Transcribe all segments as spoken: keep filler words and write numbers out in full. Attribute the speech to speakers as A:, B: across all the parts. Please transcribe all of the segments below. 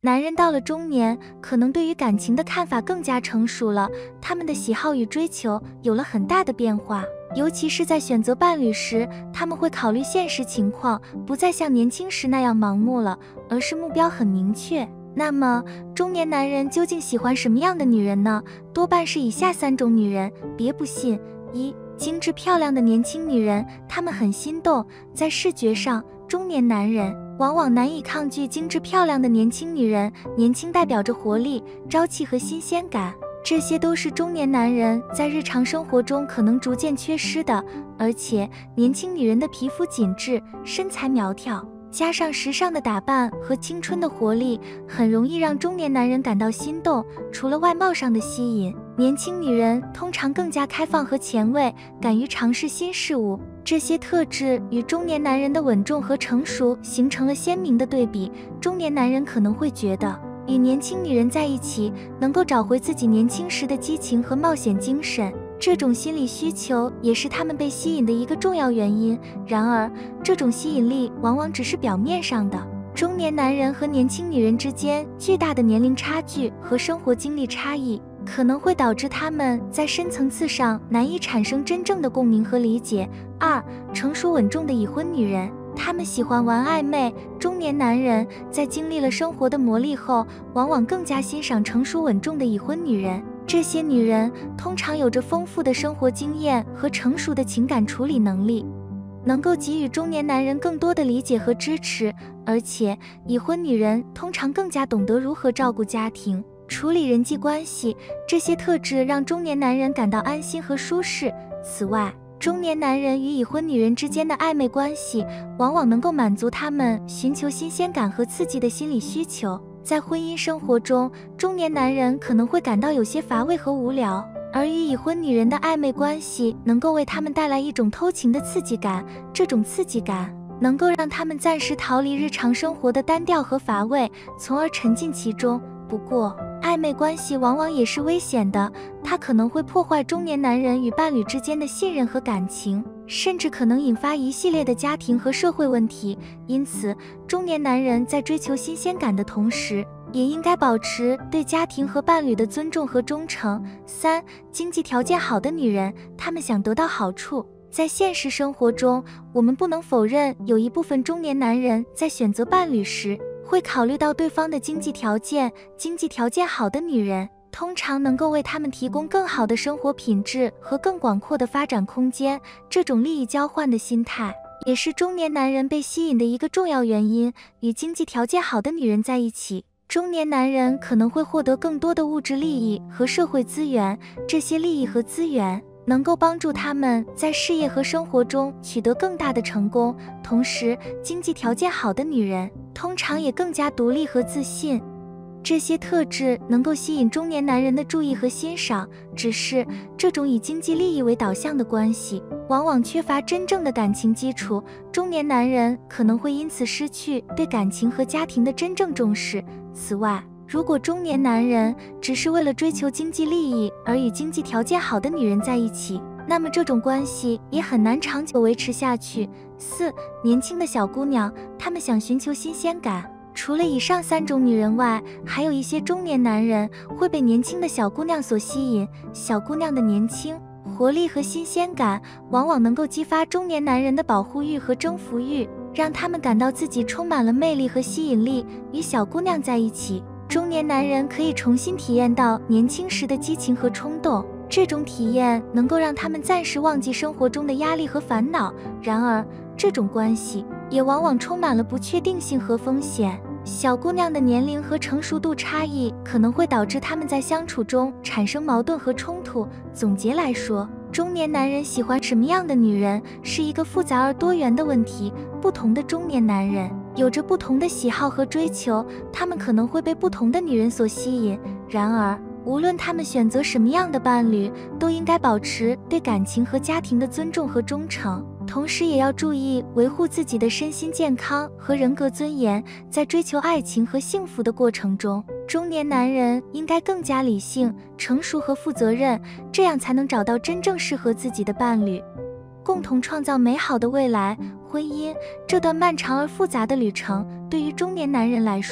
A: 男人到了中年，可能对于感情的看法更加成熟了，他们的喜好与追求有了很大的变化。尤其是在选择伴侣时，他们会考虑现实情况，不再像年轻时那样盲目了，而是目标很明确。那么，中年男人究竟喜欢什么样的女人呢？多半是以下三种女人，别不信。一、精致漂亮的年轻女人，她们很心动。在视觉上，中年男人往往难以抗拒精致漂亮的年轻女人。年轻代表着活力、朝气和新鲜感，这些都是中年男人在日常生活中可能逐渐缺失的。而且，年轻女人的皮肤紧致，身材苗条，加上时尚的打扮和青春的活力，很容易让中年男人感到心动。除了外貌上的吸引，年轻女人通常更加开放和前卫，敢于尝试新事物。这些特质与中年男人的稳重和成熟形成了鲜明的对比。中年男人可能会觉得，与年轻女人在一起，能够找回自己年轻时的激情和冒险精神。这种心理需求也是他们被吸引的一个重要原因。然而，这种吸引力往往只是表面上的。中年男人和年轻女人之间巨大的年龄差距和生活经历差异，可能会导致他们在深层次上难以产生真正的共鸣和理解。二、成熟稳重的已婚女人，他们喜欢玩暧昧。中年男人在经历了生活的磨砺后，往往更加欣赏成熟稳重的已婚女人。这些女人通常有着丰富的生活经验和成熟的情感处理能力，能够给予中年男人更多的理解和支持。而且，已婚女人通常更加懂得如何照顾家庭、处理人际关系，这些特质让中年男人感到安心和舒适。此外，中年男人与已婚女人之间的暧昧关系，往往能够满足他们寻求新鲜感和刺激的心理需求。在婚姻生活中，中年男人可能会感到有些乏味和无聊，而与已婚女人的暧昧关系能够为他们带来一种偷情的刺激感。这种刺激感能够让他们暂时逃离日常生活的单调和乏味，从而沉浸其中。不过，暧昧关系往往也是危险的，它可能会破坏中年男人与伴侣之间的信任和感情，甚至可能引发一系列的家庭和社会问题。因此，中年男人在追求新鲜感的同时，也应该保持对家庭和伴侣的尊重和忠诚。三、经济条件好的女人，她们想得到好处。在现实生活中，我们不能否认有一部分中年男人在选择伴侣时，会考虑到对方的经济条件。经济条件好的女人通常能够为他们提供更好的生活品质和更广阔的发展空间。这种利益交换的心态也是中年男人被吸引的一个重要原因。与经济条件好的女人在一起，中年男人可能会获得更多的物质利益和社会资源，这些利益和资源能够帮助他们在事业和生活中取得更大的成功。同时，经济条件好的女人通常也更加独立和自信，这些特质能够吸引中年男人的注意和欣赏。只是，这种以经济利益为导向的关系，往往缺乏真正的感情基础，中年男人可能会因此失去对感情和家庭的真正重视。此外，如果中年男人只是为了追求经济利益而与经济条件好的女人在一起，那么这种关系也很难长久维持下去。四、年轻的小姑娘，她们想寻求新鲜感。除了以上三种女人外，还有一些中年男人会被年轻的小姑娘所吸引。小姑娘的年轻、活力和新鲜感，往往能够激发中年男人的保护欲和征服欲，让他们感到自己充满了魅力和吸引力。与小姑娘在一起，中年男人可以重新体验到年轻时的激情和冲动，这种体验能够让他们暂时忘记生活中的压力和烦恼。然而，这种关系也往往充满了不确定性和风险。小姑娘的年龄和成熟度差异可能会导致他们在相处中产生矛盾和冲突。总结来说，中年男人喜欢什么样的女人是一个复杂而多元的问题。不同的中年男人有着不同的喜好和追求，他们可能会被不同的女人所吸引。然而，无论他们选择什么样的伴侣，都应该保持对感情和家庭的尊重和忠诚，同时也要注意维护自己的身心健康和人格尊严。在追求爱情和幸福的过程中，中年男人应该更加理性、成熟和负责任，这样才能找到真正适合自己的伴侣，共同创造美好的未来。婚姻这段漫长而复杂的旅程，对于中年男人来说，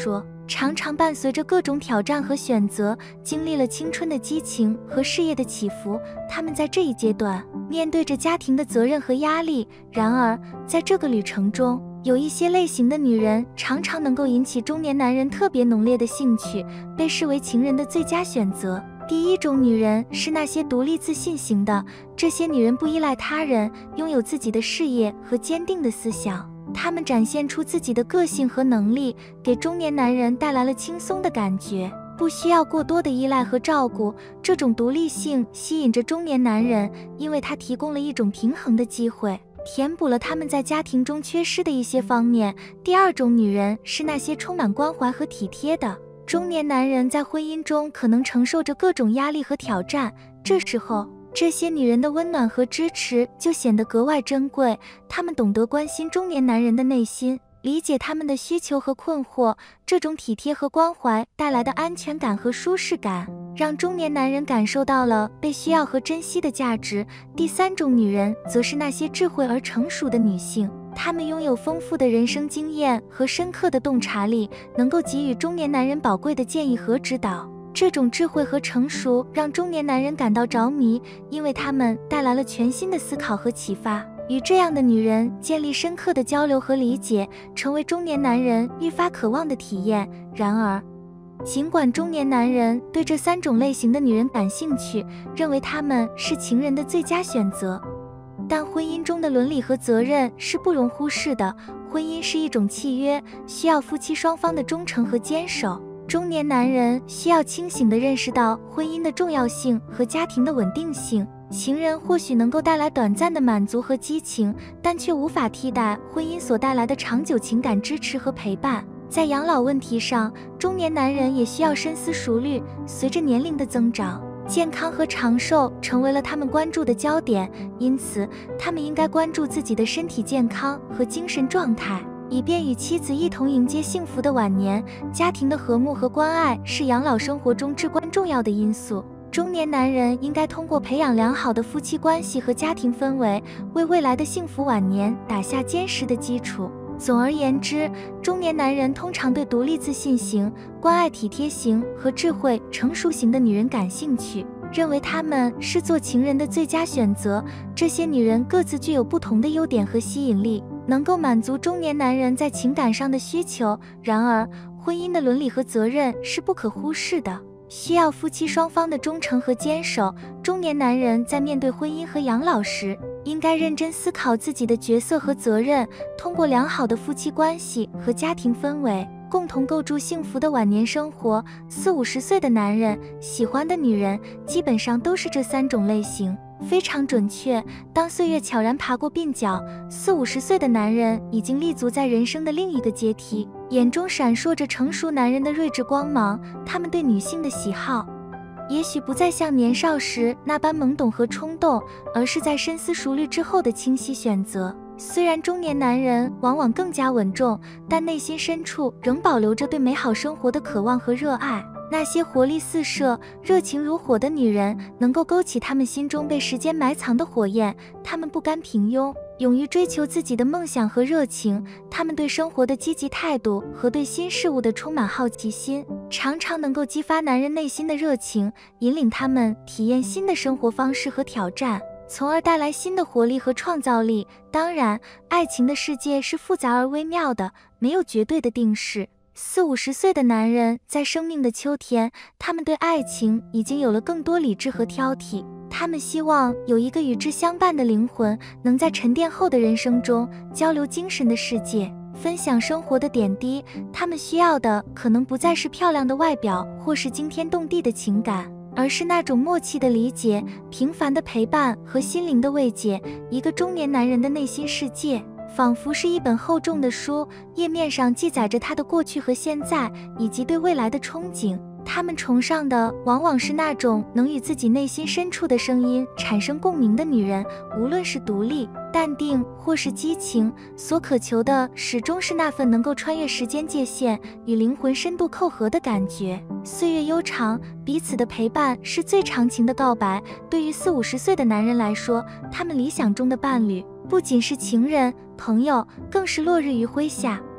A: 常常伴随着各种挑战和选择，经历了青春的激情和事业的起伏。他们在这一阶段面对着家庭的责任和压力。然而，在这个旅程中，有一些类型的女人常常能够引起中年男人特别浓烈的兴趣，被视为情人的最佳选择。第一种女人是那些独立自信型的，这些女人不依赖他人，拥有自己的事业和坚定的思想。她们展现出自己的个性和能力，给中年男人带来了轻松的感觉，不需要过多的依赖和照顾。这种独立性吸引着中年男人，因为它提供了一种平衡的机会，填补了他们在家庭中缺失的一些方面。第二种女人是那些充满关怀和体贴的。中年男人在婚姻中可能承受着各种压力和挑战，这时候这些女人的温暖和支持就显得格外珍贵。她们懂得关心中年男人的内心，理解他们的需求和困惑。这种体贴和关怀带来的安全感和舒适感，让中年男人感受到了被需要和珍惜的价值。第三种女人则是那些智慧而成熟的女性，她们拥有丰富的人生经验和深刻的洞察力，能够给予中年男人宝贵的建议和指导。这种智慧和成熟让中年男人感到着迷，因为他们带来了全新的思考和启发。与这样的女人建立深刻的交流和理解，成为中年男人愈发渴望的体验。然而，尽管中年男人对这三种类型的女人感兴趣，认为她们是情人的最佳选择，但婚姻中的伦理和责任是不容忽视的。婚姻是一种契约，需要夫妻双方的忠诚和坚守。中年男人需要清醒地认识到婚姻的重要性和家庭的稳定性。情人或许能够带来短暂的满足和激情，但却无法替代婚姻所带来的长久情感支持和陪伴。在养老问题上，中年男人也需要深思熟虑。随着年龄的增长，健康和长寿成为了他们关注的焦点，因此他们应该关注自己的身体健康和精神状态，以便与妻子一同迎接幸福的晚年。家庭的和睦和关爱是养老生活中至关重要的因素。中年男人应该通过培养良好的夫妻关系和家庭氛围，为未来的幸福晚年打下坚实的基础。总而言之，中年男人通常对独立自信型、关爱体贴型和智慧成熟型的女人感兴趣，认为她们是做情人的最佳选择。这些女人各自具有不同的优点和吸引力，能够满足中年男人在情感上的需求。然而，婚姻的伦理和责任是不可忽视的，需要夫妻双方的忠诚和坚守。中年男人在面对婚姻和养老时，应该认真思考自己的角色和责任，通过良好的夫妻关系和家庭氛围，共同构筑幸福的晚年生活。四五十岁的男人喜欢的女人基本上都是这三种类型，非常准确。当岁月悄然爬过鬓角，四五十岁的男人已经立足在人生的另一个阶梯，眼中闪烁着成熟男人的睿智光芒。他们对女性的喜好也许不再像年少时那般懵懂和冲动，而是在深思熟虑之后的清晰选择。虽然中年男人往往更加稳重，但内心深处仍保留着对美好生活的渴望和热爱。那些活力四射、热情如火的女人，能够勾起他们心中被时间埋藏的火焰。她们不甘平庸，勇于追求自己的梦想和热情。她们对生活的积极态度和对新事物的充满好奇心，常常能够激发男人内心的热情，引领他们体验新的生活方式和挑战，从而带来新的活力和创造力。当然，爱情的世界是复杂而微妙的，没有绝对的定式。四五十岁的男人在生命的秋天，他们对爱情已经有了更多理智和挑剔。他们希望有一个与之相伴的灵魂，能在沉淀后的人生中交流精神的世界，分享生活的点滴。他们需要的可能不再是漂亮的外表或是惊天动地的情感，而是那种默契的理解、平凡的陪伴和心灵的慰藉。一个中年男人的内心世界仿佛是一本厚重的书，页面上记载着他的过去和现在，以及对未来的憧憬。他们崇尚的往往是那种能与自己内心深处的声音产生共鸣的女人，无论是独立、淡定或是激情，所渴求的始终是那份能够穿越时间界限，与灵魂深度扣合的感觉。岁月悠长，彼此的陪伴是最长情的告白。对于四五十岁的男人来说，他们理想中的伴侣不仅是情人、朋友，更是落日余晖下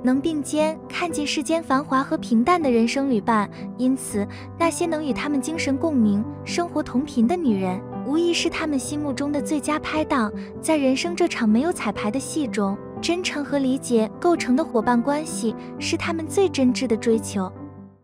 A: 能并肩看尽世间繁华和平淡的人生旅伴。因此，那些能与他们精神共鸣、生活同频的女人，无疑是他们心目中的最佳拍档。在人生这场没有彩排的戏中，真诚和理解构成的伙伴关系，是他们最真挚的追求。